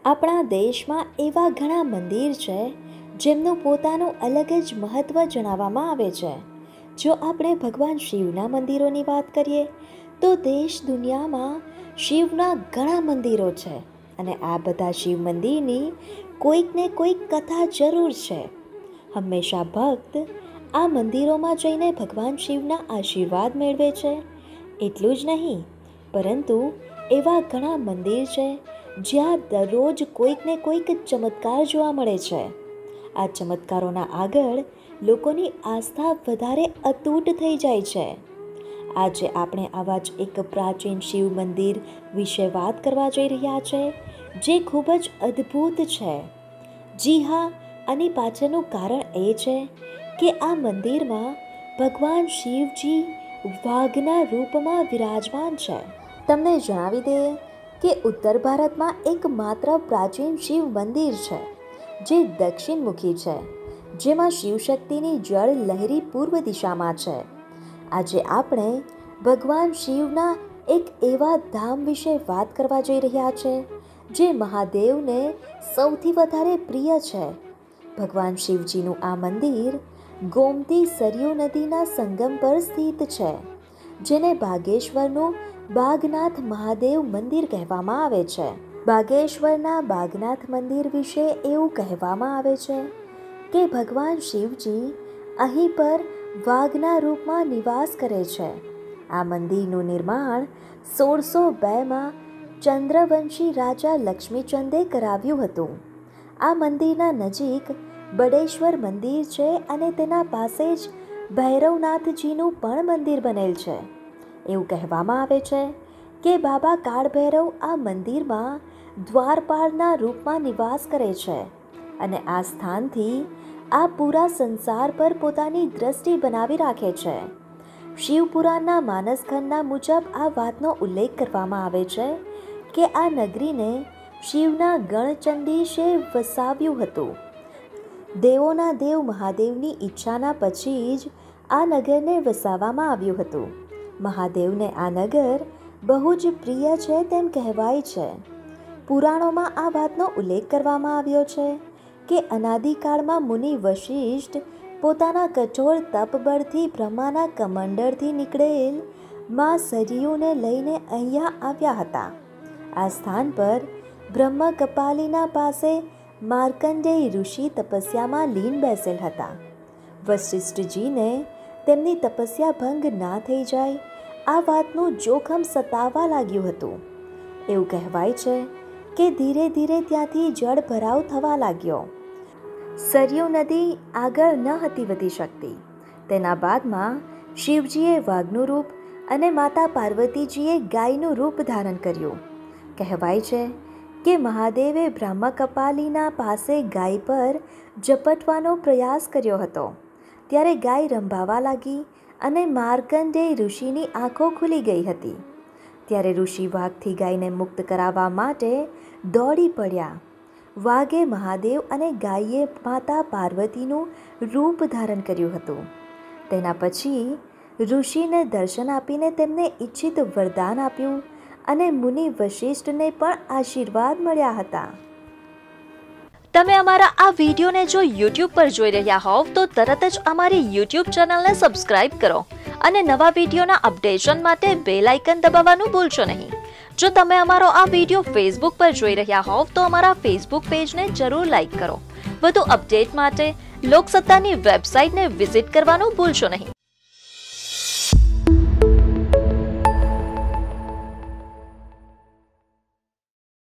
આપણા દેશમાં એવા ઘણા મંદિર છે જેમનું પોતાનું અલગ જ મહત્ત્વ જણાવવામાં આવે છે. જો આપણે ભગવાન શિવના મંદિરોની વાત કરીએ તો દેશ દુનિયામાં શિવના ઘણા મંદિરો છે અને આ બધા શિવ મંદિરની કોઈક ને કોઈક કથા જરૂર છે. હંમેશા ભક્ત આ મંદિરોમાં જઈને ભગવાન શિવના આશીર્વાદ મેળવે છે. એટલું જ નહીં, પરંતુ એવા ઘણા મંદિર છે જ્યાં દરરોજ કોઈક ને કોઈક ચમત્કાર જોવા મળે છે. આ ચમત્કારોના આગળ લોકોની આસ્થા વધારે અતૂટ થઈ જાય છે. આજે આપણે આવા જ એક પ્રાચીન શિવ મંદિર વિશે વાત કરવા જઈ રહ્યા છે જે ખૂબ જ અદ્ભુત છે. જી હા, આની પાછળનું કારણ એ છે કે આ મંદિરમાં ભગવાન શિવજી વાઘના રૂપમાં વિરાજમાન છે. તમને જણાવી દઈએ કે ઉત્તર ભારતમાં એકમાત્ર પ્રાચીન શિવ મંદિર છે જે દક્ષિણમુખી છે, જેમાં શિવશક્તિની જળ લહેરી પૂર્વ દિશામાં છે. આજે આપણે ભગવાન શિવના એક એવા ધામ વિશે વાત કરવા જઈ રહ્યા છે જે મહાદેવને સૌથી વધારે પ્રિય છે. ભગવાન શિવજીનું આ મંદિર ગોમતી સરયુ નદીના સંગમ પર સ્થિત છે, જેને બાગેશ્વરનું બાગનાથ મહાદેવ મંદિર કહેવામાં આવે છે. બાગેશ્વરના બાગનાથ મંદિર વિશે એવું કહેવામાં આવે છે કે ભગવાન શિવજી અહીં પર વાઘના રૂપમાં નિવાસ કરે છે. આ મંદિરનું નિર્માણ 1602માં ચંદ્રવંશી રાજા લક્ષ્મીચંદે કરાવ્યું હતું. આ મંદિરના નજીક બડેશ્વર મંદિર છે અને તેના પાસે જ ભૈરવનાથજીનું પણ મંદિર બનેલ છે. એવું કહેવામાં આવે છે કે બાબા કાળભૈરવ આ મંદિરમાં દ્વારપાળના રૂપમાં નિવાસ કરે છે અને આ સ્થાનથી આ પૂરા સંસાર પર પોતાની દ્રષ્ટિ બનાવી રાખે છે. શિવપુરાણના માનસખંડના મુજબ આ વાતનો ઉલ્લેખ કરવામાં આવે છે કે આ નગરીને શિવના ગણચંડીશે વસાવ્યું હતું. દેવોના દેવ મહાદેવની ઈચ્છાના પછી જ આ નગરને વસાવવામાં આવ્યું હતું. મહાદેવને આ નગર બહુ જ પ્રિય છે તેમ કહેવાય છે. પુરાણોમાં આ વાતનો ઉલ્લેખ કરવામાં આવ્યો છે કે અનાદિકાળમાં મુનિ વશિષ્ઠ પોતાના કઠોર તપબળથી બ્રહ્માના કમંડળથી નીકળેલ માં સરયુને લઈને અહીંયા આવ્યા હતા. આ સ્થાન પર બ્રહ્મ કપાલીના પાસે માર્કંડેય ઋષિ તપસ્યામાં લીન બેસેલ હતા. વશિષ્ઠજીને તેમની તપસ્યા ભંગ ના થઈ જાય આ વાતનું જોખમ સતાવવા લાગ્યું હતું. એવું કહેવાય છે કે ધીરે ધીરે ત્યાંથી જળ ભરાવ થવા લાગ્યો. સરયુ નદી આગળ ન હતી વધી શકતી. તેના બાદમાં શિવજીએ વાઘનું રૂપ અને માતા પાર્વતીજીએ ગાયનું રૂપ ધારણ કર્યું. કહેવાય છે કે મહાદેવે બ્રહ્મકપાલીના પાસે ગાય પર ઝપટવાનો પ્રયાસ કર્યો હતો. ત્યારે ગાય રંભાવા લાગી અને માર્કંડેય ઋષિની આંખો ખુલી ગઈ હતી. ત્યારે ઋષિ વાઘથી ગાયને મુક્ત કરાવવા માટે દોડી પડ્યા. વાઘે મહાદેવ અને ગાયે માતા પાર્વતીનું રૂપ ધારણ કર્યું હતું. તેના પછી ઋષિને દર્શન આપીને તેમને ઈચ્છિત વરદાન આપ્યું અને મુનિ વશિષ્ઠને પણ આશીર્વાદ મળ્યા હતા. તમે અમારા આ વિડીયોને જો YouTube પર જોઈ રહ્યા હોવ તો તરત જ અમારી YouTube ચેનલને સબસ્ક્રાઇબ કરો અને નવા વિડીયોના અપડેશન માટે બેલ આઇકન દબાવવાનું ભૂલશો નહીં. જો તમે અમારો આ વિડીયો Facebook પર જોઈ રહ્યા હોવ તો અમારા Facebook પેજને જરૂર લાઇક કરો. વધુ અપડેટ માટે લોકસત્તાની વેબસાઇટને વિઝિટ કરવાનું ભૂલશો નહીં.